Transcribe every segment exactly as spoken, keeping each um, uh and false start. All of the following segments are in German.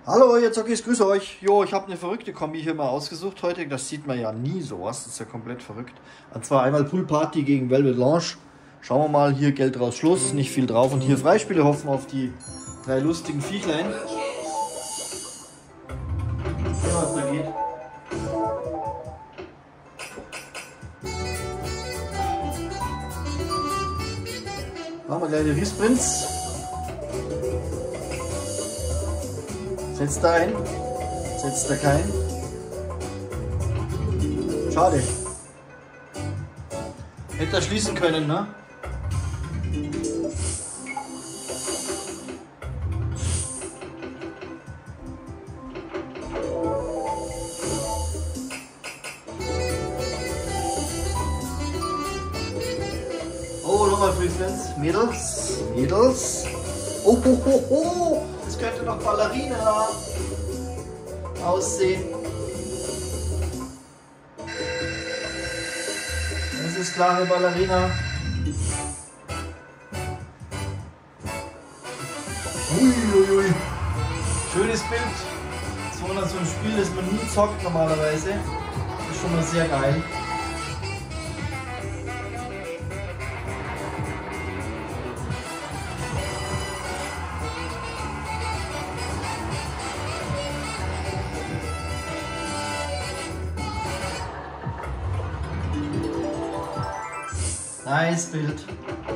Hallo, ihr Zockies, grüße euch. Jo, ich habe eine verrückte Kombi hier mal ausgesucht heute. Das sieht man ja nie sowas. Das ist ja komplett verrückt. Und zwar einmal Pool Party gegen Velvet Lounge. Schauen wir mal, hier Geld raus, Schluss, nicht viel drauf. Und hier Freispiele, hoffen auf die drei lustigen Viechlein. Ja, was da geht. Machen wir gleich den Resprints. Setzt da ein, setzt da kein. Schade. Hätte er schließen können, ne? Oh, nochmal Freestance. Mädels, Mädels. Oh, ho, ho, ho. Das könnte noch Ballerina aussehen. Das ist klare Ballerina. Uiuiui. Schönes Bild. So ein Spiel, das man nie zockt normalerweise. Das ist schon mal sehr geil. Nice Bild.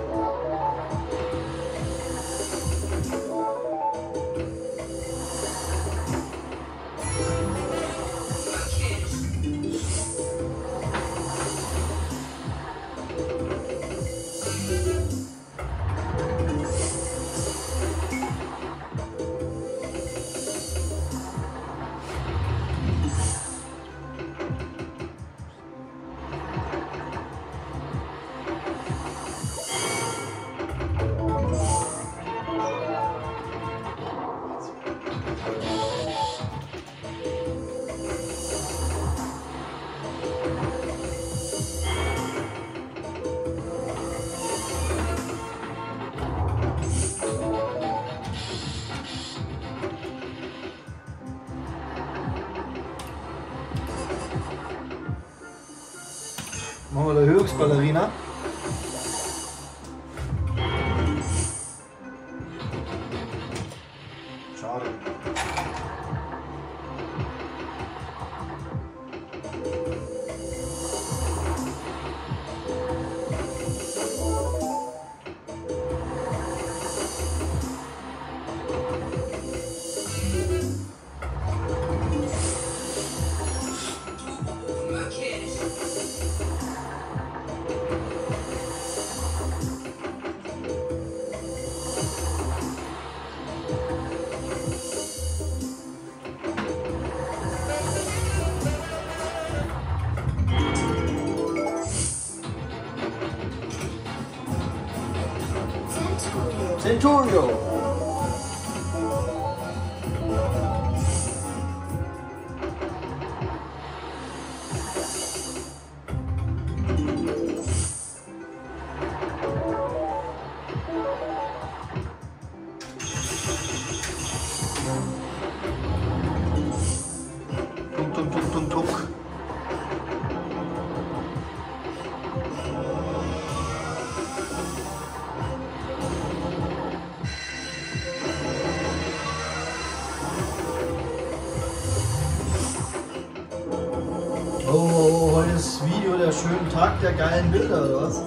Machen wir die Höchstballerina. Schade. Centurio. Tunk, tunk, tunk, tunk, tunk. Oh, heute ist Video der schönen Tag der geilen Bilder, oder was?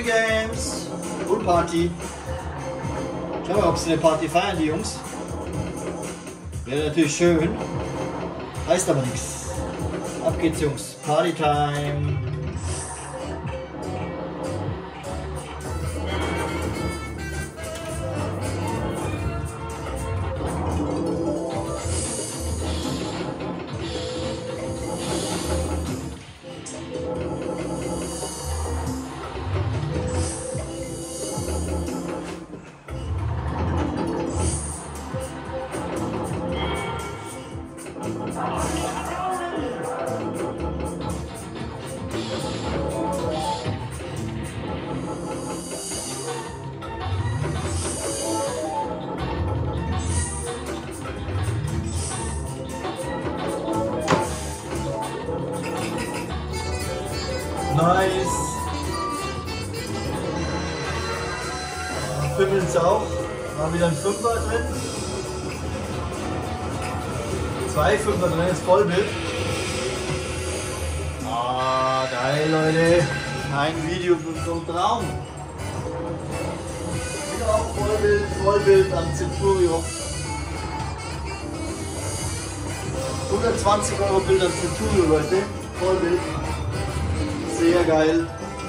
Free Games. Pool Party. Schauen wir mal, ob sie eine Party feiern, die Jungs. Wäre natürlich schön. Heißt aber nichts. Ab geht's, Jungs. Party Time. Nice. Fünfeln auch. Haben wieder ein Fünfer drin. Zwei Fünfer drin, jetzt Vollbild. Ah, geil, Leute. Ein Video für so einen Traum. Wieder auch Vollbild, Vollbild am Centurio. hundertzwanzig Euro Bild am Centurio, Leute. Vollbild. Sehr geil.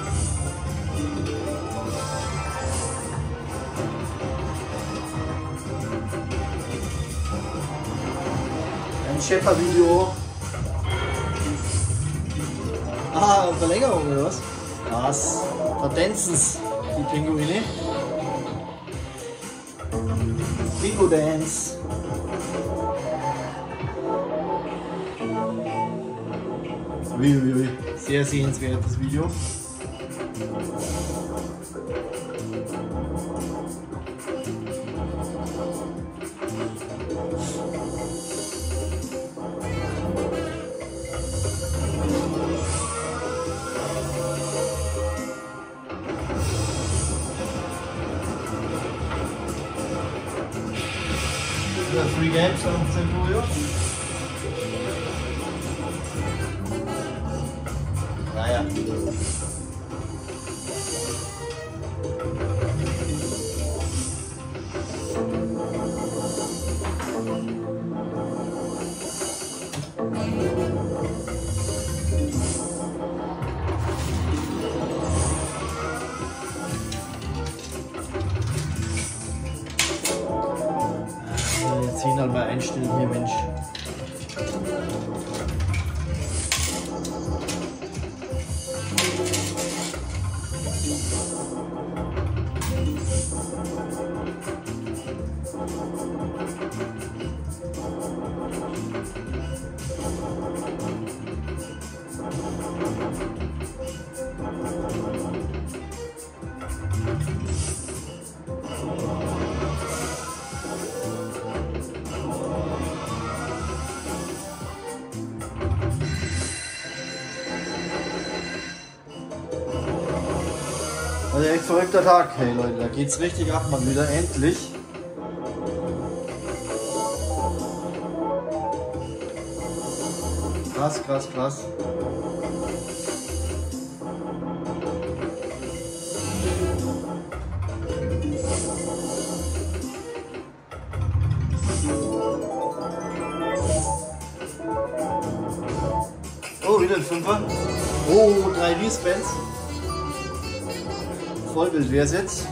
Ein Schäfer-Video. Ah, Verlängerung oder was? Was? Verdenzens die Pinguine. Bingo Dance. Uiuiui. Sehr sehenswertes Video. Free Games am Centurio. Naja. Jetzt ihn halt mal einstellen hier, Mensch. Also echt verrückter Tag, hey Leute, da geht's richtig ab, mal wieder, endlich. Krass, krass, krass. Oh, wieder ein Fünfer. Oh, drei Respens. Vollbild wäre es jetzt.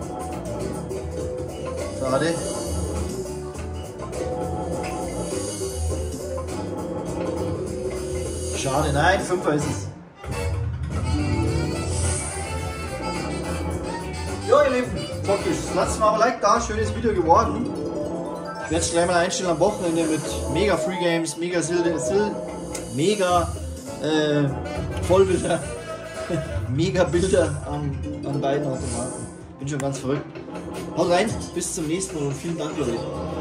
Schade. Schade, nein, Fünfer ist es. Jo, ihr Lieben, Zockisch, lasst mal ein Like da, schönes Video geworden. Ich werde es gleich mal einstellen am Wochenende mit mega Free Games, mega Silde, Sil, mega äh, Vollbilder. Mega Bilder an, an beiden Automaten. Bin schon ganz verrückt. Haut rein, bis zum nächsten Mal und vielen Dank, Leute.